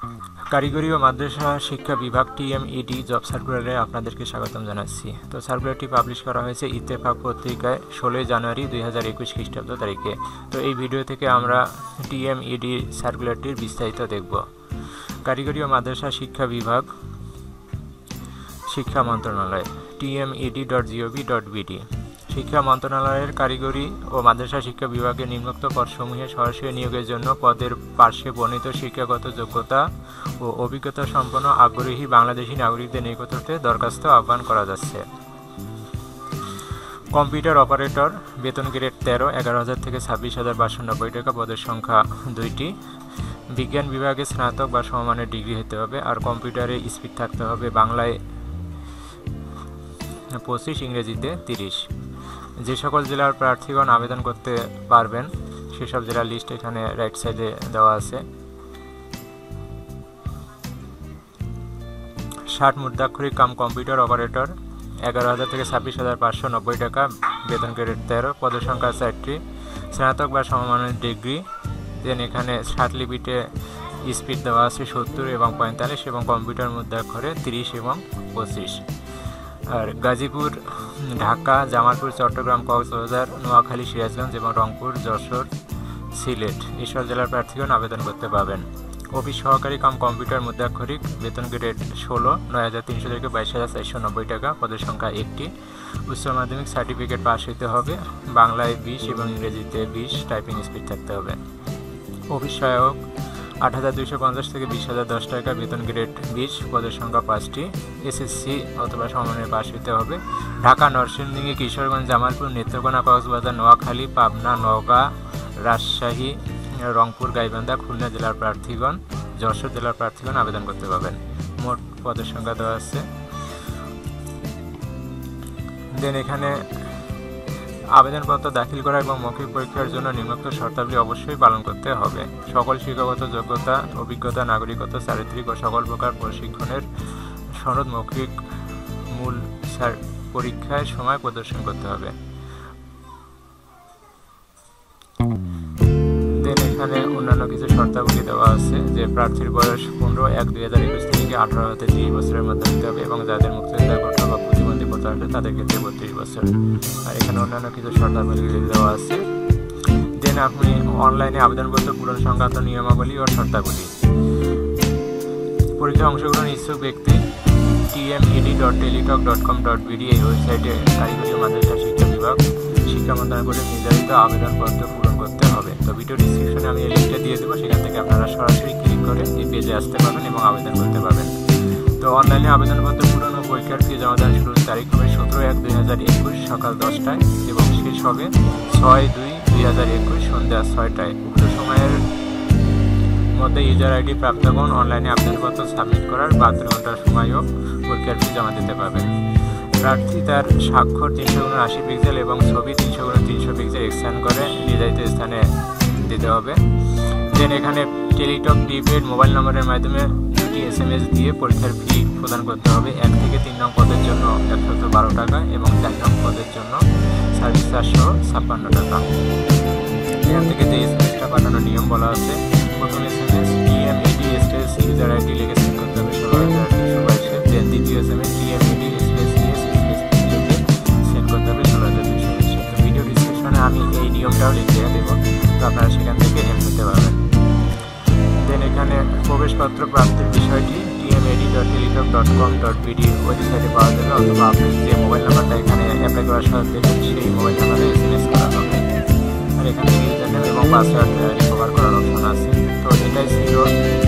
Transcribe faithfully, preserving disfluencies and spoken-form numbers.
কারিগরি ও মাদ্রাসা শিক্ষা বিভাগ টিএমইডি জব সার্কুলারে আপনাদেরকে স্বাগতম জানাচ্ছি। তো সার্কুলারটি পাবলিশ করা হয়েছে ইত্তেফাক পত্রিকায় ষোলোই জানুয়ারি দুই হাজার একুশ খ্রিস্টাব্দ তারিখে। তো এই ভিডিও থেকে আমরা টিএমইডি সার্কুলারটির বিস্তারিত দেখব। কারিগরি ও মাদ্রাসা শিক্ষা বিভাগ, শিক্ষা মন্ত্রণালয়, TMED dot GOV dot BD. শিক্ষা মন্ত্রণালয়ের কারিগরি ও মাদ্রাসা শিক্ষা বিভাগের নিম্নোক্ত পদসমূহে সরাসরি নিয়োগের জন্য পদের পার্শ্বে বর্ণিত শিক্ষাগত যোগ্যতা ও অভিজ্ঞতা সম্পন্ন আগ্রহী বাংলাদেশি নাগরিকদের নিকট হতে দরখাস্ত আহ্বান করা যাচ্ছে। কম্পিউটার অপারেটর, বেতন গ্রেড তেরো, এগারো হাজার থেকে ছাব্বিশ হাজার পাঁচশো নব্বই টাকা, পদের সংখ্যা দুইটি। বিজ্ঞান বিভাগে স্নাতক বা সমমানের ডিগ্রি হতে হবে, আর কম্পিউটারে স্পিড থাকতে হবে বাংলায় পঁচিশ, ইংরেজিতে তিরিশ। যে সকল জেলার প্রার্থীগণ আবেদন করতে পারবেন সেসব জেলার লিস্ট এখানে রাইট সাইডে দেওয়া আছে। ষাট মুদ্রাক্ষরিক কাম কম্পিউটার অপারেটর, এগারো হাজার থেকে ছাব্বিশ হাজার পাঁচশো নব্বই টাকা, বেতন গ্রেড তেরো, পদের সংখ্যা চারটি, স্নাতক বা সমমানের ডিগ্রি। দেন এখানে ষাট লিপিতে স্পিড দেওয়া আছে সত্তর এবং পঁয়তাল্লিশ, এবং কম্পিউটার মুদ্রাক্ষরে তিরিশ এবং পঁচিশ। আর গাজীপুর, ঢাকা, জামালপুর, চট্টগ্রাম, কক্সবাজার, নোয়াখালী, সিরাজগঞ্জ এবং রংপুর, যশোর, সিলেট এসব জেলার প্রার্থীগণ আবেদন করতে পারবেন। অফিস সহকারী কাম কম্পিউটার মুদ্রাক্ষরিক, বেতন গ্রেড ষোলো, নয় হাজার তিনশো থেকে বাইশ হাজার চারশো নব্বই টাকা, পদের সংখ্যা একটি। উচ্চ মাধ্যমিক সার্টিফিকেট পাস হতে হবে, বাংলায় বিশ এবং ইংরেজিতে বিশ, টাইপিং স্পিড থাকতে হবে। অফিস সহায়ক, আট হাজার দুইশো পঞ্চাশ থেকে বিশ হাজার দশ টাকা, বেতন গ্রেড বিশ, পদের সংখ্যা পাঁচটি। এসএসসি অথবা সমমানের পাস হতে হবে। ঢাকা, নরসিংদী, কিশোরগঞ্জ, জামালপুর, নেত্রকোনা, কক্সবাজার, নোয়াখালী, পাবনা, নওগাঁ, রাজশাহী, রংপুর, গাইবান্ধা, খুলনা জেলার প্রার্থীগণ, যশোর জেলার প্রার্থীগণ আবেদন করতে পারবেন। মোট পদের সংখ্যা দেওয়া আছে। দেন এখানে আবেদনপত্র দাখিল করা এবং মৌখিক পরীক্ষার জন্য নিম্নোক্ত শর্তাবলী অবশ্যই পালন করতে হবে। সকল শিক্ষাগত যোগ্যতা, অভিজ্ঞতা, নাগরিকত্ব, চারিত্রিক ও সকল প্রকার প্রশিক্ষণের সনদ মৌখিক মূল পরীক্ষায় সময় প্রদর্শন করতে হবে। দেন এখানে অন্যান্য কিছু শর্তাবলী দেওয়া আছে যে প্রার্থীর বয়স পনেরো এক দুই হাজার একুশ থেকে আঠারো হতে ত্রিশ বছরের মধ্যে হতে হবে, এবং যাদের মুক্তিযোদ্ধা কোটা বা প্রতিবন্ধী কোটা আছে তাদের ক্ষেত্রে বত্রিশ বছর। আর এখানে অন্যান্য কিছু শর্তাবলী দেওয়া আছে। দেন আপনি অনলাইনে আবেদনপত্র পূরণ সংক্রান্ত নিয়মাবলী ও শর্তাবলী। পরীক্ষায় অংশগ্রহণ ইচ্ছুক ব্যক্তি TMED dot Teletalk dot com dot BD এই ওয়েবসাইটে কারিগরি ও মাদ্রাসা শিক্ষা বিভাগ, শিক্ষা মন্ত্রণালয় করে নির্ধারিত আবেদনপত্র পূরণ করতে হবে। তো ভিডিও ডিসক্রিপশনে আমি এই লিঙ্কটা দিয়ে দেবো, সেখান থেকে আপনারা সরাসরি ক্লিক করে এই পেজে আসতে পারবেন এবং আবেদন করতে পারবেন। তো অনলাইনে আবেদনপত্র পূরণ ও পরীক্ষার ফি জমা দেওয়ার শুরুর তারিখ হবে সতেরো এক দুই হাজার একুশ সকাল দশটায় এবং শেষ হবে ছয় দুই দুই হাজার একুশ সন্ধ্যা ছয়টায়। উক্ত সময়ের মধ্যে ইউজার আইডি প্রাপ্তগণ অনলাইনে আবেদনপত্র সাবমিট করার বাহাত্তর ঘন্টার সময়ও পরীক্ষার ফি জমা দিতে পারবেন। প্রার্থী তার স্বাক্ষর তিনশো গুণ আশি পিক্সেল এবং ছবি তিনশো গুণ তিনশো পিক্সেল স্ক্যান করে নির্ধারিত স্থানে দিতে হবে। দেন এখানে টেলিটক প্রিপেড মোবাইল নম্বরের মাধ্যমে দুটি এস এম এস দিয়ে পরীক্ষার ফি প্রদান করতে হবে। এক থেকে তিন নং পদের জন্য একশত বারো টাকা এবং চার নং পদের জন্য সাড়ে চারশো ছাপ্পান্ন টাকা। এখান থেকে যে এস এম এসটা পাঠানোর নিয়ম বলা আছে, প্রথম S M S TMED space user ID লিখে সেন্ড করতে হবে ষোলো হাজার তিনশো বাইশে। দেন দ্বিতীয় S M S TMED space ES space লিখে সেন্ড করতে হবে ষোলো হাজার তিনশো বাইশে। তো ভিডিও ডিসক্রিপশনে আমি এই নিয়মটাও লিখে দেবো, তো আপনারা সেখান থেকে এম নিতে পারবেন। দেন এখানে প্রবেশপত্র প্রাপ্তির বিষয়টি TMED dot Teletalk dot com dot BD ওয়েবসাইটে পাওয়া যাবে, অথবা আপনি যে মোবাইল নাম্বারটা এখানে অ্যাপ্লাই করার সাথে দেবেন সেই মোবাইল নাম্বারে এস এম এস করা হবে। আর এখানে ইউজার নেম এবং পাসওয়ার্ড রিকভার করার অপশন আছে। তো এটাই ছিল